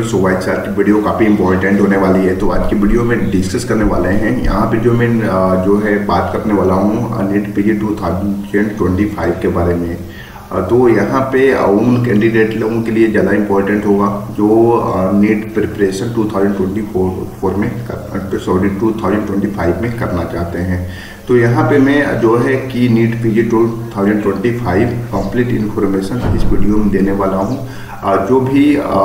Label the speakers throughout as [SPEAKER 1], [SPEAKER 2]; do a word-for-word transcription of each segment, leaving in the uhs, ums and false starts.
[SPEAKER 1] So guys, आज की video काफ़ी इंपॉर्टेंट होने वाली है। तो आज की वीडियो में डिस्कस करने वाले हैं यहाँ पे जो मैं जो है बात करने वाला हूँ NEET PG two thousand twenty five के बारे में। तो यहाँ पे उन कैंडिडेट लोगों के लिए ज़्यादा इंपॉर्टेंट होगा जो NEET preparation two thousand twenty four में sorry two thousand twenty five में करना चाहते हैं। तो यहाँ पे मैं जो है कि NEET PG two thousand twenty five complete information इस वीडियो में देने वाला हूँ। जो भी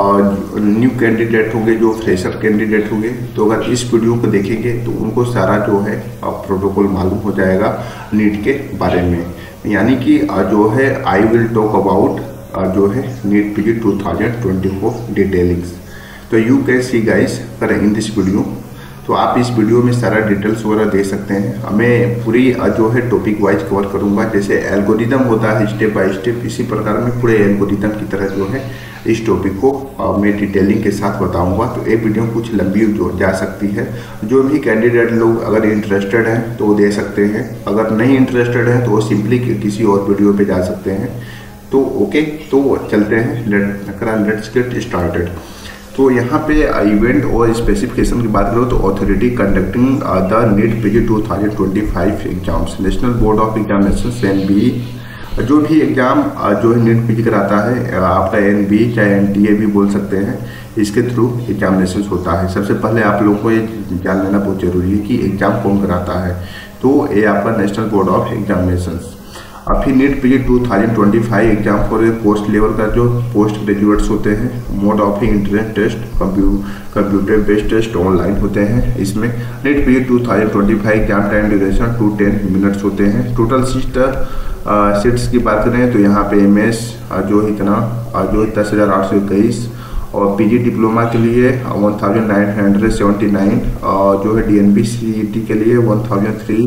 [SPEAKER 1] न्यू कैंडिडेट होंगे, जो फ्रेशर कैंडिडेट होंगे, तो अगर इस वीडियो को देखेंगे तो उनको सारा जो है प्रोटोकॉल मालूम हो जाएगा नीट के बारे में। यानी कि जो है आई विल टॉक अबाउट जो है NEET PG two thousand twenty four detailings. तो यू कैन सी गाइस कर इन दिस वीडियो। तो आप इस वीडियो में सारा डिटेल्स वगैरह दे सकते हैं। मैं पूरी जो है टॉपिक वाइज कवर करूंगा, जैसे एल्गोरिदम होता है स्टेप बाय स्टेप, इसी प्रकार में पूरे एल्गोरिदम की तरह जो है इस टॉपिक को मैं डिटेलिंग के साथ बताऊंगा। तो ये वीडियो कुछ लंबी जो जा सकती है। जो भी कैंडिडेट लोग अगर इंटरेस्टेड हैं तो वो दे सकते हैं, अगर नहीं इंटरेस्टेड हैं तो वो सिंपली किसी और वीडियो पे जा सकते हैं। तो ओके, तो चलते हैं, लेट्स गेट स्टार्टेड। तो यहाँ पे इवेंट और स्पेसिफिकेशन की बात करो तो authority conducting the NEET PG two thousand twenty five exams, national board of examination N B. जो भी एग्जाम जो है नीट पीजी कराता है, आपका एन बी चाहे एन टी ए भी बोल सकते हैं, इसके थ्रू एग्जामिनेशन होता है। सबसे पहले आप लोगों को ये जान लेना बहुत जरूरी है कि एग्जाम कौन कराता है। तो ये आपका नेशनल बोर्ड ऑफ एग्जामिनेशन। अब फिर NEET PG two thousand twenty five exam for post level का जो पोस्ट ग्रेजुएट्स होते हैं, mode of entrance test, computer based test online होते हैं। इसमें NEET PG two thousand twenty five exam time duration two ten minutes होते हैं। Total seat seats की बात करें तो यहाँ पे एम एस जो इतना जो दस हज़ार आठ सौ इक्कीस और पीजी डिप्लोमा के लिए one thousand nine hundred seventy nine और जो है D N B C E T के लिए one thousand three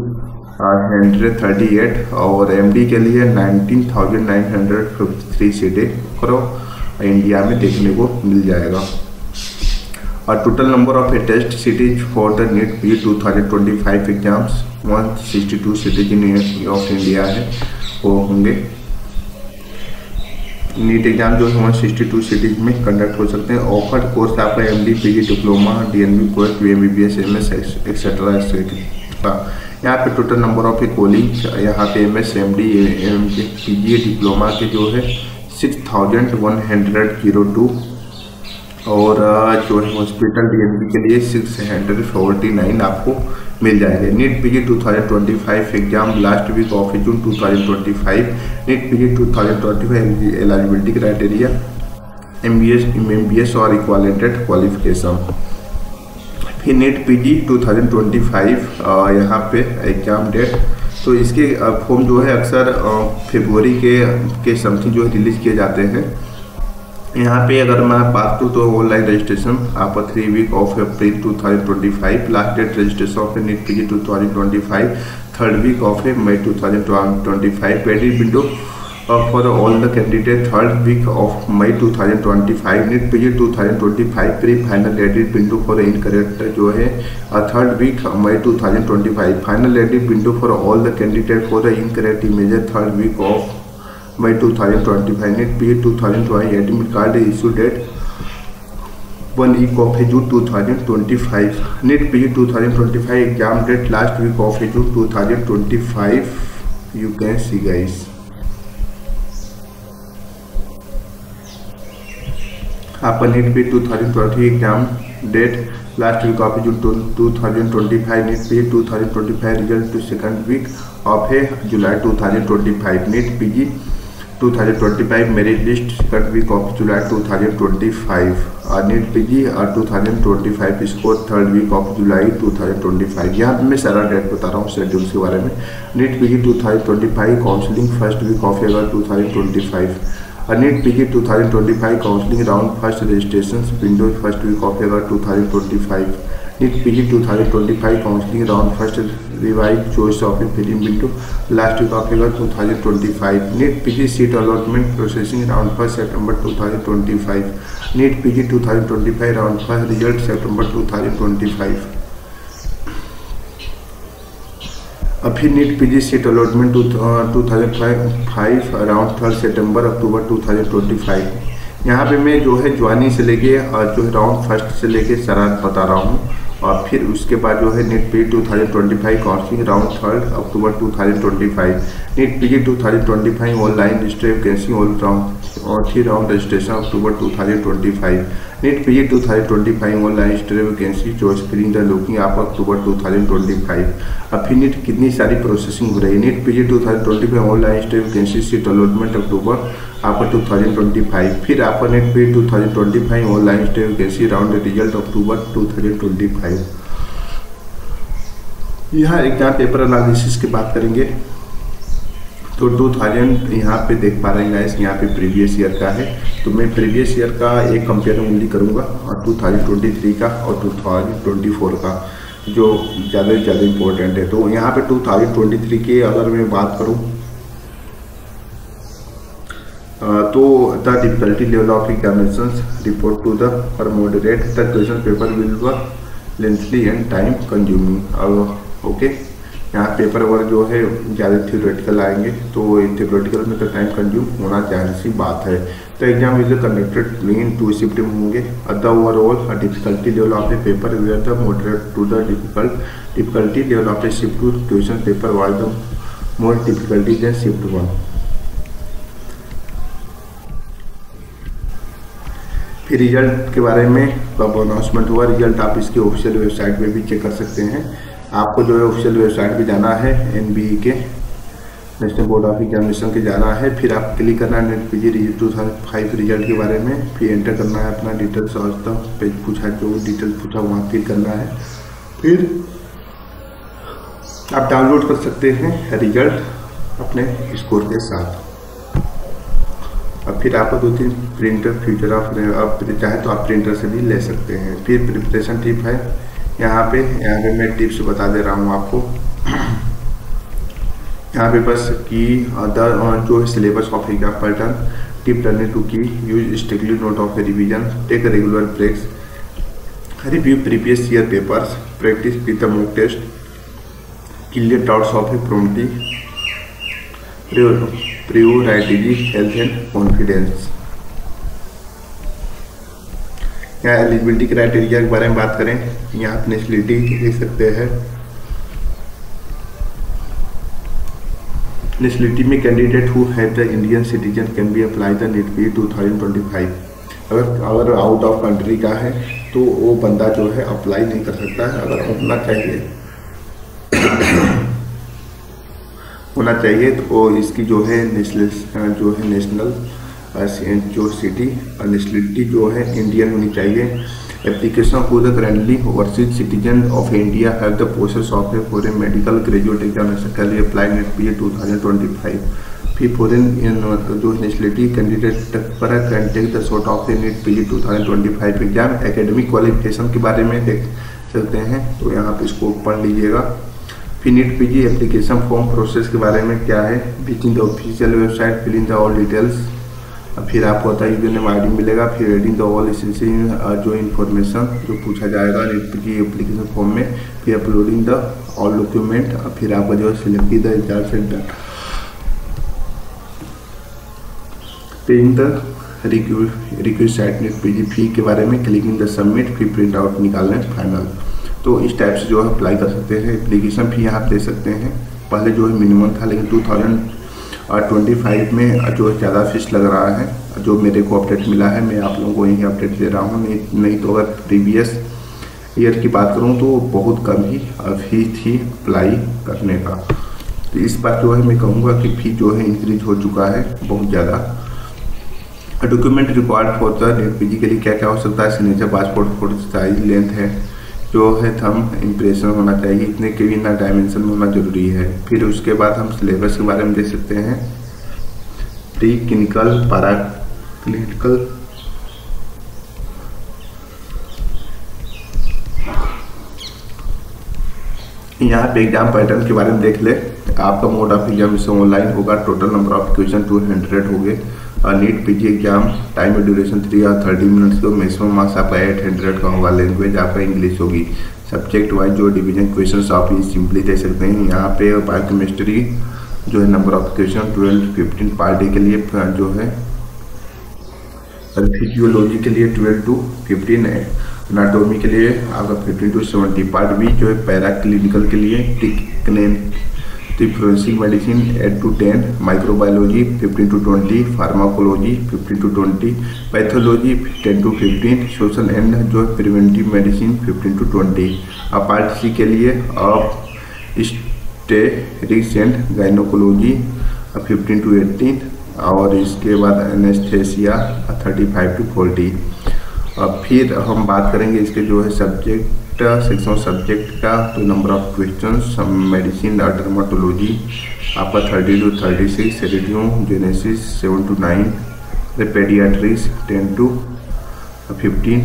[SPEAKER 1] hundred thirty eight और एमडी के लिए nineteen thousand nine hundred fifty three सीटें करो इंडिया में देखने को मिल जाएगा। और total number of test cities for the NEET PG two thousand twenty five exams one sixty two cities in of India है, वो होंगे। नीट एग्जाम जो है वन सिक्सटी टू सिटीज में कंडक्ट हो सकते हैं। ऑफर्ड कोर्स आपका MD PG diploma DNB course BMBBS MS etcetera etcetera. यहाँ पे टोटल नंबर ऑफ कॉलेज यहाँ पे M S M D M P G diploma के जो है six thousand one hundred zero two और जो है हॉस्पिटल डी एन बी के लिए सिक्स हंड्रेड फोर्टी नाइन आपको मिल जाएंगे। NEET PG two thousand twenty five exam last week of June two thousand twenty five. NEET PG two thousand twenty five eligibility criteria M B B S B B B equivalented qualification. फिर NEET PG two thousand twenty five यहाँ पे exam date, तो इसके form जो है अक्सर फरवरी के के समथिंग जो है रिलीज किए जाते हैं। यहाँ पे अगर मैं बात करूँ तो ऑनलाइन रजिस्ट्रेशन आपका three week of April two thousand twenty five. Last date registration of NEET PG two thousand twenty five third week of May two thousand twenty five. Credit window for all the candidate third week of May two thousand twenty five. NEET PG two thousand twenty five pre final edit window for incorrect जो है third week May two thousand twenty five. Final edit window for all the candidate for the incorrect image third week of May two thousand twenty five. NEET PG two thousand twenty admit card issue date one week of June two thousand twenty five. NEET PG two thousand twenty five exam date last week of June two thousand twenty five. You can see guys. आपका NEET P two thousand twenty exam date last week of June two thousand twenty five. NEET P two thousand twenty five result to second week of है July two thousand twenty five. NEET PG two thousand twenty five merit list second week of July two thousand twenty five. NEET PG two thousand twenty five score third week of July two thousand twenty five. यहाँ पे मैं सारा date बता रहा हूँ schedules के बारे में। NEET PG two thousand twenty five counselling first week of August two thousand twenty five. NEET PG two thousand twenty five counselling round first registration window first week of August two thousand twenty five. NEET PG two thousand twenty five counselling round first revise choice of film window last week of August two thousand twenty five. NEET PG seat allotment processing round first September two thousand twenty five. NEET PG two thousand twenty five round first result September two thousand twenty five. अभी NEET PG seat allotment two thousand five around third September October two thousand twenty five. यहाँ पे मैं जो है joining से लेके जो है राउंड फर्स्ट से लेके शरारत बता रहा हूँ, और फिर उसके बाद जो है NEET PG two thousand twenty five counselling round third October two thousand twenty five, NEET PG two thousand twenty five online registration vacancy all round और three round registration October two thousand twenty five, NEET PG two thousand twenty five online registration vacancy जो screen the looking आप October two thousand twenty five. अब फिर NEET कितनी सारी processing हो रही है, NEET PG two thousand twenty five online registration vacancy seat allotment October आपका टू थाउजेंड ट्वेंटी फाइव, फिर आपका NEET PG two thousand twenty five online registration vacancy round result October two thousand twenty five. यहाँ exam paper analysis की बात करेंगे तो two thousand यहाँ पे देख पा रहे हैं गाइस, यहाँ पे प्रीवियस ईयर का है, तो मैं प्रीवियस ईयर का एक कंपेयर ओनली करूँगा और टू थाउजेंड ट्वेंटी थ्री का और टू थाउजेंड ट्वेंटी फोर का जो ज़्यादा से ज़्यादा इम्पोर्टेंट है। तो यहाँ पे टू थाउजेंड ट्वेंटी थ्री की अगर मैं बात करूँ तो the difficulty level of examination report to the और moderate the question paper will work lengthy and time consuming. Okay, यहाँ पेपर वर्क जो है ज़्यादा थ्योरेटिकल आएंगे, तो थ्योरेटिकल में तो टाइम कंज्यूम होना जाहिर सी बात है। तो exam is conducted in two shift में होंगे। The overall difficulty level of the paper were the moderate to the difficult difficulty level of the shift two question paper was the more difficulty than shift one. फिर result के बारे में कब announcement हुआ, result आप इसके official website पे भी चेक कर सकते हैं। आपको जो है ऑफिशियल वेबसाइट पे जाना है, एनबीई के नेशनल बोर्ड ऑफ एग्जामिनेशन के जाना है, फिर आप क्लिक करना है NEET PG two thousand five result के बारे में, फिर एंटर करना है अपना डिटेल्स और तक पेज पूछा जो डिटेल्स पूछा वहाँ फिल करना है, फिर आप डाउनलोड कर सकते हैं रिजल्ट अपने स्कोर के साथ। अब फिर आपको दो तीन प्रिंटर फ्यूचर ऑफ आप चाहे तो आप प्रिंटर से भी ले सकते हैं। फिर प्रिपरेशन टिप है यहाँ पे, यहाँ पे मैं टिप्स बता दे रहा हूँ आपको। यहाँ पे बस की द जो है syllabus of exam pattern, tip learning to key use strictly note of revision, take regular breaks, review previous year papers, practice with the mock test, clear doubts of a promptly, prioritise health and confidence. यहाँ eligibility criteria के बारे में बात करें, यहाँ nationality देख सकते हैं। नेशनलिटी में candidate who have the Indian citizen can be apply the NEET PG two thousand twenty five. अगर अगर आउट ऑफ कंट्री का है तो वो बंदा जो है अप्लाई नहीं कर सकता है। अगर होना चाहिए होना चाहिए तो वो इसकी जो है नेशनल जो है नेशनल जो सिटी नेशनलिटी जो है इंडियन होनी चाहिए। एप्लीकेशन को the currently overseas citizen of India have the process of a foreign medical graduate examination can be apply NEET PG two thousand twenty five. फिर फॉरेन जो नेशनलिटी कैंडिडेट पर can take the sort of a NEET PG two thousand twenty five exam. Academic qualification के बारे में देख सकते हैं, तो यहाँ पे इसको पढ़ लीजिएगा। फिर NEET PG application form process के बारे में क्या है, visit the official website, fill in the all details, फिर आपको होता है यूजर नेम आई डी मिलेगा, फिर एडिंग द ऑल एसेंशियल जो इन्फॉर्मेशन जो पूछा जाएगा नीट पीजी एप्लीकेशन फॉर्म में, फिर अपलोडिंग द ऑल डॉक्यूमेंट, फिर आपका जो है select the exam centre, paying the request NEET PG fee के बारे में, क्लिकिंग द सबमिट, फिर प्रिंट आउट निकालना फाइनल। तो इस टाइप से जो है अप्लाई कर सकते हैं। एप्लीकेशन फी आप दे सकते हैं, पहले जो है मिनिमम था, लेकिन टू थाउजेंड ट्वेंटी फाइव में जो है ज़्यादा फीस लग रहा है। जो मेरे को अपडेट मिला है मैं आप लोगों को यही अपडेट दे रहा हूँ, नहीं नहीं तो अगर प्रीवियस ईयर की बात करूँ तो बहुत कम ही फीस थी अप्लाई करने का। तो इस बार जो है मैं कहूँगा कि फी जो है इंक्रीज हो चुका है बहुत ज़्यादा। Document required for the NEET PG के लिए क्या क्या हो सकता है, signature, passport photo size, length है जो है थंब इम्प्रेशन होना चाहिए, इतने के भी ना डायमेंशन में होना जरूरी है। फिर उसके बाद हम सिलेबस के बारे में देख सकते हैं, प्री क्लिनिकल, पैरा क्लिनिकल, यहाँ पे एग्जाम पैटर्न के बारे में देख ले। आपका मोड ऑफ एग्जामिनेशन ऑनलाइन होगा, total number of question two hundred हो गए। नीट पीजी एग्जाम टाइम और ड्यूरेशन थ्री और थर्टी मिनट्स को, मैक्सिमम मार्क्स आपका एट हंड्रेड का होगा। लैंग्वेज आपका इंग्लिश होगी। सब्जेक्ट वाइज जो डिवीजन क्वेश्चन आप ये सिंपली दे सकते हैं। यहाँ पे बायोकेमिस्ट्री जो है number of question twelve fifteen पर डे के लिए जो है और फिजियोलॉजी के लिए ट्वेल्व टू फिफ्टीन है, एनाटोमी के लिए आपका fifteen to seventy, part B जो है पैरा क्लिनिकल के लिए forensic medicine eight to ten, microbiology fifteen to twenty, pharmacology fifteen to twenty, pathology ten to fifteen, social and जो है preventive medicine fifteen to twenty. अब part C के लिए अब स्टेरिक्स and gynaecology fifteen to eighteen, और इसके बाद anaesthesia thirty five to forty. अब फिर हम बात करेंगे इसके जो है सब्जेक्ट सेक्शन सब्जेक्ट का, तो number of questions medicine dermatology आपका thirty to thirty six, radiogenesis seven to nine, paediatrics ten to fifteen,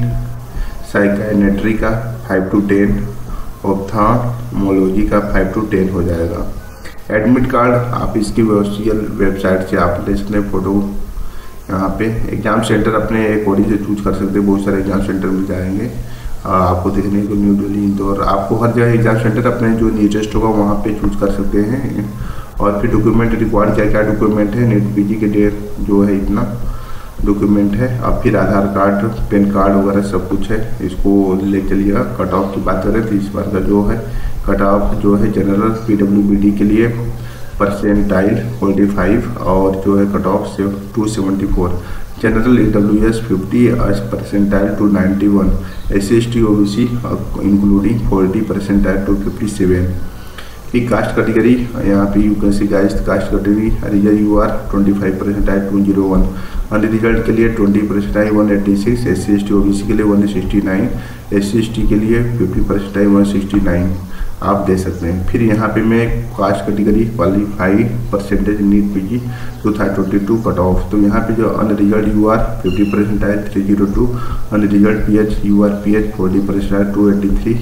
[SPEAKER 1] psychiatry का फाइव टू टेन, ऑप्थाल्मोलॉजी का फाइव टू टेन हो जाएगा। एडमिट कार्ड आप इसकी ऑफिशियल वेबसाइट से आप ले सकते हैं फोटो। यहाँ पे एग्जाम सेंटर अपने अकॉर्डिंग से चूज कर सकते हैं, बहुत सारे एग्जाम सेंटर मिल जाएंगे आपको देखने को, न्यू दिल्ली, इंदौर, आपको हर जगह एग्जाम सेंटर अपने जो नियरेस्ट होगा वहाँ पे चूज कर सकते हैं। और फिर डॉक्यूमेंट रिक्वायर्ड क्या क्या डॉक्यूमेंट है, नेट पीजी के डेट जो है इतना डॉक्यूमेंट है, अब फिर आधार कार्ड, पैन कार्ड वगैरह सब कुछ है, इसको ले चलिएगा। कट ऑफ की बात करें तो इस बार का जो है कट ऑफ जो है जनरल पीडब्ल्यूबीडी के लिए परसेंटाइल फोर्टी फाइव, और जो है कट ऑफ से two seventy four, general E W S fifty percentile two ninety one, S C S T O B C including forty percentile two fifty seven. फिर caste category यहाँ पे you can see guys caste category reserve U R twenty five percentile two zero one, unreserved के लिए twenty percentile one eighty six, S C S T O B C के लिए one sixty nine, S C S T के लिए fifty percentile one sixty nine आप दे सकते हैं। फिर यहाँ पे मैं caste category qualified percentage NEET PG two thousand twenty two cut off, तो यहाँ पे जो unreserved U R fifty percentile three zero two, unreserved P H U R P H forty percentile two eighty three,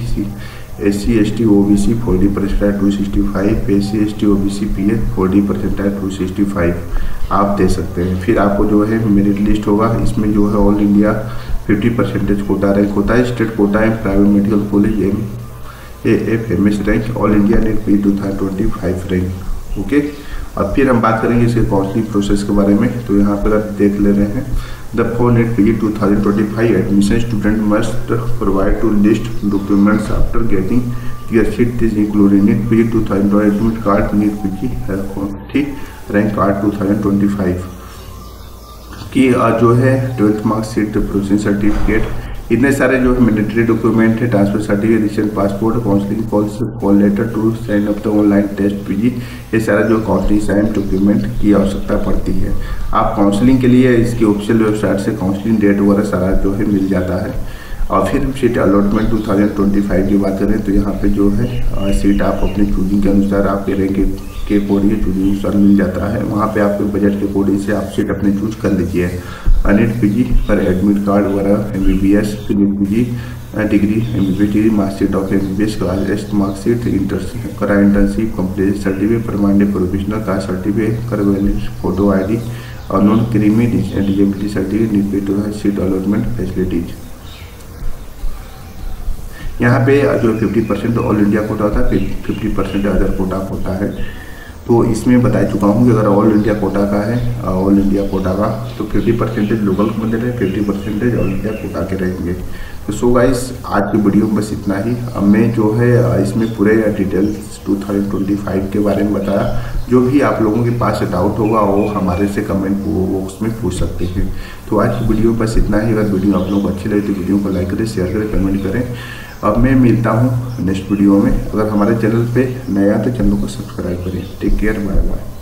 [SPEAKER 1] S C S T O B C forty percentile two sixty five, S C S T O B C P H forty percentile two sixty five आप दे सकते हैं। फिर आपको जो है merit list होगा, इसमें जो है all India fifty percentage quota rank होता है, स्टेट कोटा है, private medical college M A F M S rank, all India NEET P two thousand twenty five rank. Okay, अब फिर हम बात करेंगे इसके काउंसलिंग प्रोसेस के बारे में, तो यहाँ पर आप देख ले रहे हैं the for NEET P G two thousand twenty five admission student must provide to list documents after getting your seat this including NEET P G two thousand twenty admit card, NEET P G ठीक rank card two thousand twenty five की जो है twelfth marksheet, provision certificate, इतने सारे जो है mandatory document है, transfer certificate, recent passport, counselling call call letter to sign up the online test PG, ये सारा जो काउंसलिंग साइन डॉक्यूमेंट की आवश्यकता पड़ती है। आप काउंसलिंग के लिए इसकी ऑफिशियल वेबसाइट से काउंसलिंग डेट वगैरह सारा जो है मिल जाता है। और फिर seat allotment two thousand twenty five की बात करें तो यहाँ पे जो है सीट आप अपने चूजिंग के अनुसार आपके रैंक के अकॉर्डिंग चूजिंग अनुसार मिल जाता है, वहाँ पे आपके बजट के अकॉर्डिंग से आप सीट अपने चूज कर लीजिए। नीट पीजी पर एडमिट कार्ड वगैरह, M B B S, NEET PG degree, M B B S degree, marksheet of M B B S class, marksheet, internship करा, internship complete certificate, permanent professional caste certificate, कर valid photo I D और non creamy disability certificate, NEET to seat allotment facilities. यहाँ पे जो fifty percent all India quota होता है, fifty percent other Kota होता है। तो इसमें बता चुका हूँ कि अगर ऑल इंडिया कोटा का है, ऑल इंडिया कोटा का तो फिफ्टी परसेंटेज लोकल बंदे रहे, fifty percentage all India quota के रहेंगे। तो सो गाइस आज की वीडियो में बस इतना ही। अब मैं जो है इसमें पूरे details two thousand twenty five के बारे में बताया। जो भी आप लोगों के पास डाउट होगा वो हमारे से कमेंट बॉक्स में पूछ सकते हैं। तो आज की वीडियो बस इतना ही। अगर वीडियो आप लोगों को अच्छी लगे तो वीडियो को लाइक करें, शेयर करें, कमेंट करें। अब मैं मिलता हूँ नेक्स्ट वीडियो में। अगर हमारे चैनल पे नया तो चैनल को सब्सक्राइब करें। Take care, bye bye.